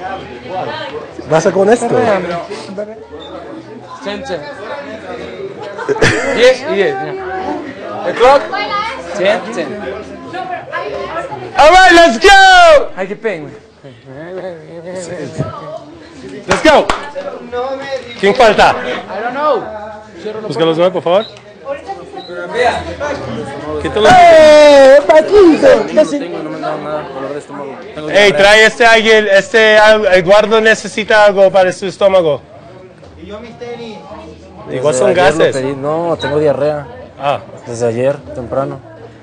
Vas a con esto. 10, 10 y 10. The clock? 10, 10. All right, let's go. Hay que pegar. Let's go. ¿Quién falta? I don't know. Busca los 9, por favor. Quítalo. No me han dado nada, dolor de estómago. Hey, trae alguien, Eduardo necesita algo para su estómago. Y yo mis tenis. Igual son gases. No, tengo diarrea. Ah, Desde ayer, temprano.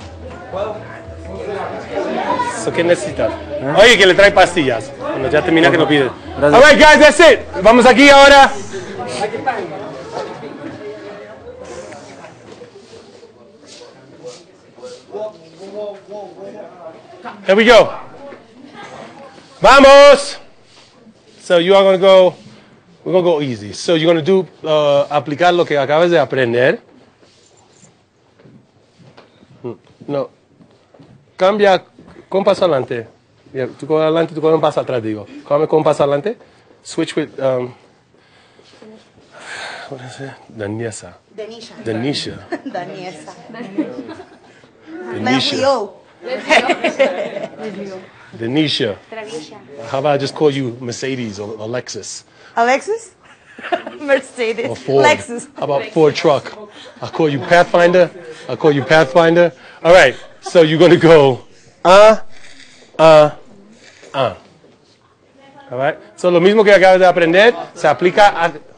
¿eso qué necesitas? Oye, que le trae pastillas. Cuando ya termina que lo pide. Gracias. All right, guys, that's it. Vamos aquí ahora. Here we go. Vamos. So you are going to go, we're going to go easy. So you're going to do, aplicar lo que acabas de aprender. No. Cambia con paso adelante. Yeah, tú con adelante, tú con un paso atrás, digo. Cambia con paso adelante. Switch with, what is it? Daniesa. Denisha. Daniesha. Daniesa. Denisha. Denisha. How about I just call you Mercedes or Lexus? Alexis? Mercedes. Or Ford. Lexus. How about Ford truck? I'll call you Pathfinder. I'll call you Pathfinder. All right. So you're going to go, All right. So lo mismo que acabas de aprender se aplica